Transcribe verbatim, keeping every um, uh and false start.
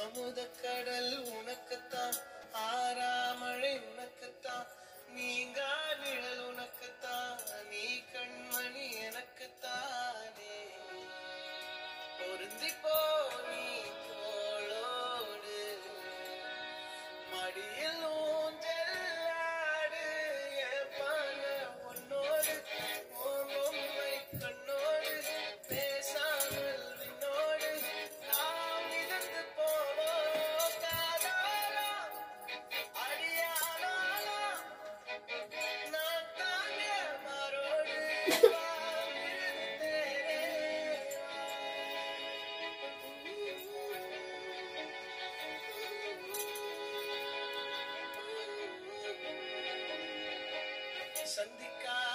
அமுதக்கடல் உனக்குத்தான், ஆறாமழை உனக்குத்தான், நீங்கா நிழல் உனக்குத்தான், நீ கண்மணி எனக்குத்தானே. பொருந்திப்போ நீ தோளோடு, மடியில் ஊஞ்சலாடு, என் பான உன்னோடு, உன் பொம்மை கண்ணோடு, பேசாமல் விண்ணோடு நாம் மிதந்து போவோம். காதலா அடியாளா நான் தாங்கிய மாரோடு வாழ்ந்திருந்தேனே. சந்திக்கா